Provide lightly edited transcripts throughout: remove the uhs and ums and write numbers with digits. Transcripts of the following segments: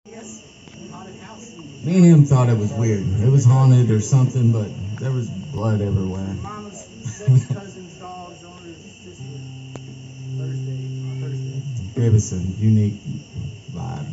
Me and him thought it was weird. It was haunted or something, but there was blood everywhere. Gave us a unique vibe.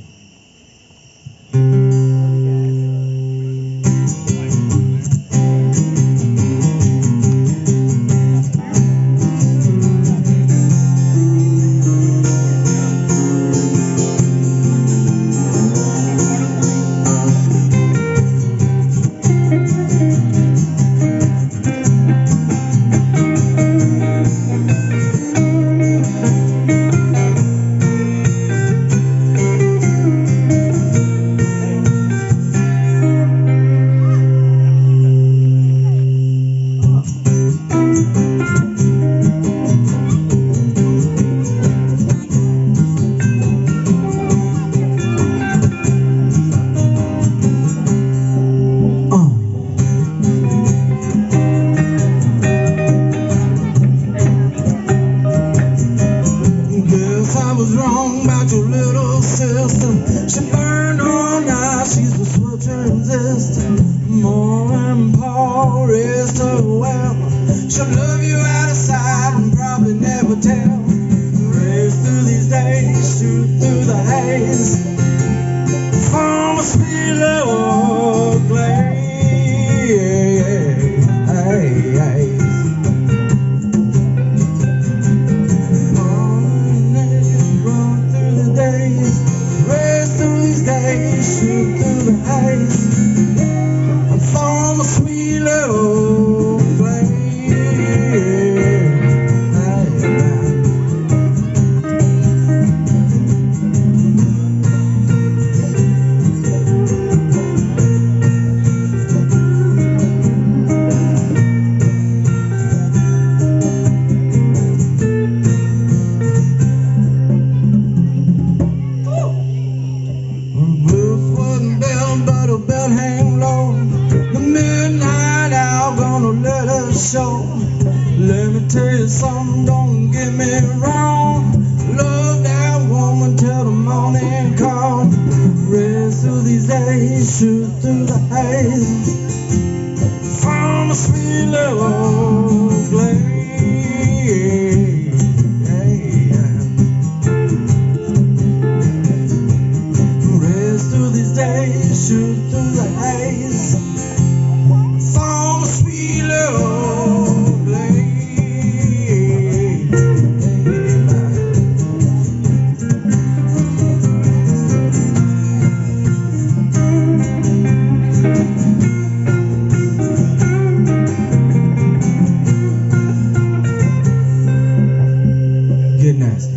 I was wrong about your little sister. She burned all night, she's a switch resistant. More important is to well, she'll love you out of sight and probably never tell. Race through these days, shoot through the haze, from a sweet little glaze. Shoot through the haze, I found a sweet little place. Let me tell you something, don't get me wrong. Love that woman till the morning comes. Race through these days, shoot through the haze, from a sweet little place. Race through these days, shoot through the haze, from a sweet little. Get nasty.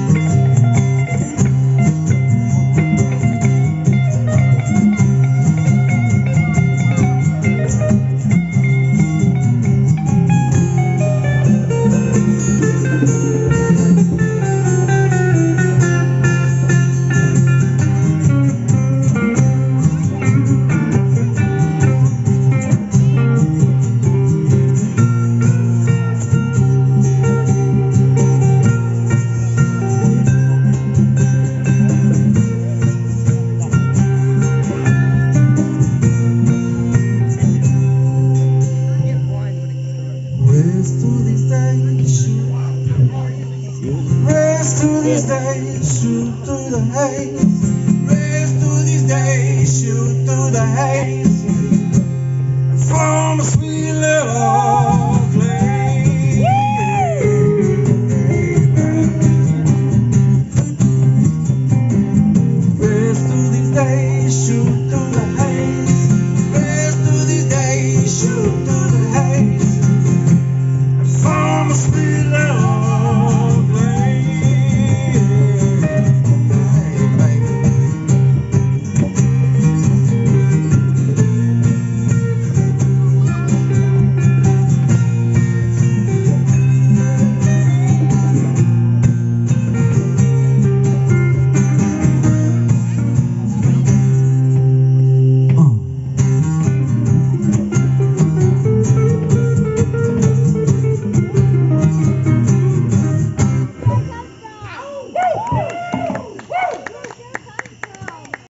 Race through these days, shoot through the haze. Race through these days, shoot through the haze, from a sweet little place. Race through these days, shoot through the haze.